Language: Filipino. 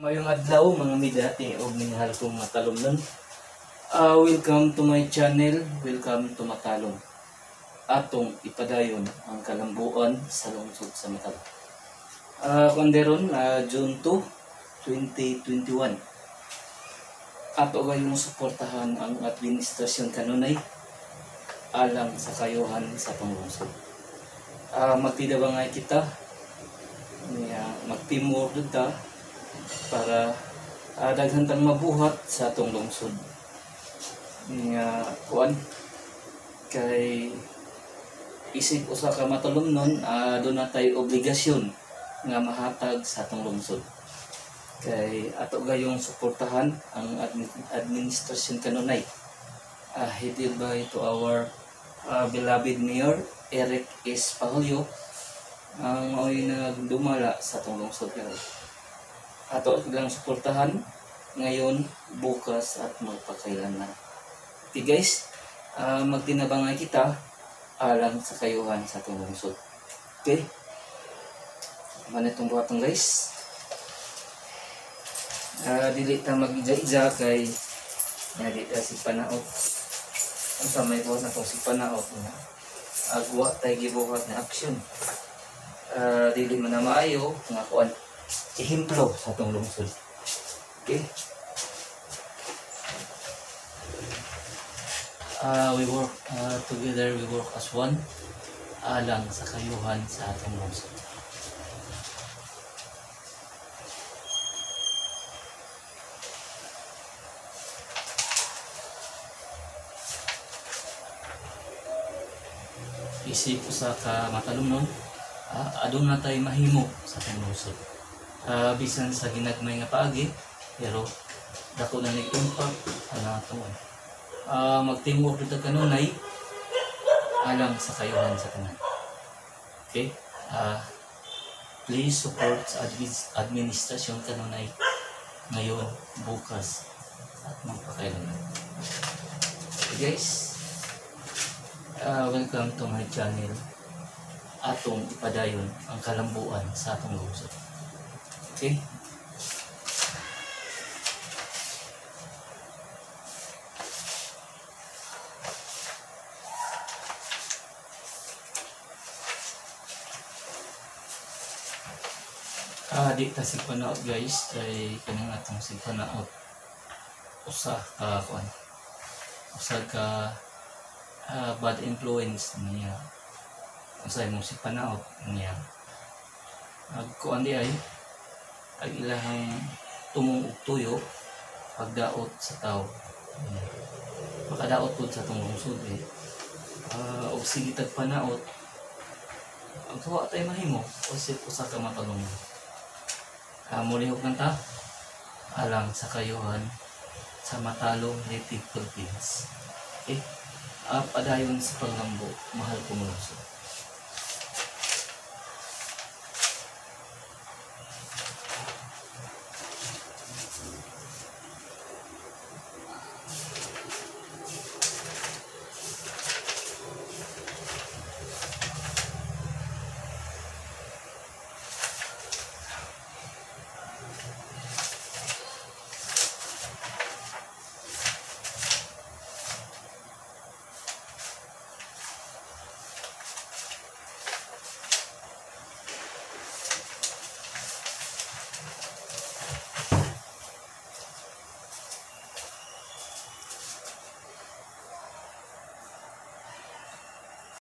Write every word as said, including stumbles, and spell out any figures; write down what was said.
Mayong adlaw mga midati o minahal kong matalumnon. Uh, welcome to my channel, welcome to Matalom. Atong ipadayon ang kalambuan sa lungsod sa Matalom. Uh, Kunderon, uh, June second, twenty twenty-one. Ato gayong suportahan ang administrasyon kanunay alang sa kayuhan sa panglungsod. Uh, magtidabangay kita, uh, mag-teamwork ta para uh, daghan tang mabuhat sa atong lungsod. Nga kuan kay isip usa ka matalumnon, uh, doon na tayo obligasyon nga mahatag sa atong lungsod. Kay ato gayong suportahan ang admi- administrasyon kanunay, uh, headed by to our uh, beloved Mayor Eric S. Pahulyo, ang uh, mao'y nagdumala sa atong lungsod. Ato lang suportahan ngayon, bukas at magpakailanman. Okay guys, uh, magtinabangay kita alang sa kayuhan sa atong lungsod. Okay? Manitong buhatong guys. Uh, dili ta mag-ija-ija kay nadi ta si Panaot. Ang sa may buhat na itong si Panaot na agwa tayo gibuhat na aksyon. Uh, dili man na maayo nga kuan ehemplo sa atong lungsod. Okay? Uh, we work uh, together, we work as one alang sa kayuhan sa atong lungsod. Isip usa ka matalumnon, uh, adun na tayo mahimo sa atong lungsod. Uh, bisan sa ginagmay nga paagi, pero dako na nag-impact ang atong uh, mag-teamwork dito kanunay alang sa kayuhan sa tanan. Okay? Uh, please support sa admi- administrasyon kanunay ngayon, bukas at magpakailanman. Okay guys, uh, welcome to my channel. Atong ipadayon ang kalambuan sa atong lungsod. Okay? Ah, di ta si Panaot guys, kay kanang atong si Panaot usa ka kuan. Usa ka uh, bad influence niya. Usa mo si Panaot niya. Ag kuan di ay ang ilahang tumong ug tuyo pagdaot sa tao. Makadaot pud sa atong lungsod eh. Uh, og sige tag Panaot, ang tuwa tay mahimo usip usa ka matalom. Uh, mulihok ng ta alang sa kayuhan sa Matalom Native Philippines. Okay? Uh, padayon sa paglambo, mahal ko mo lungsod.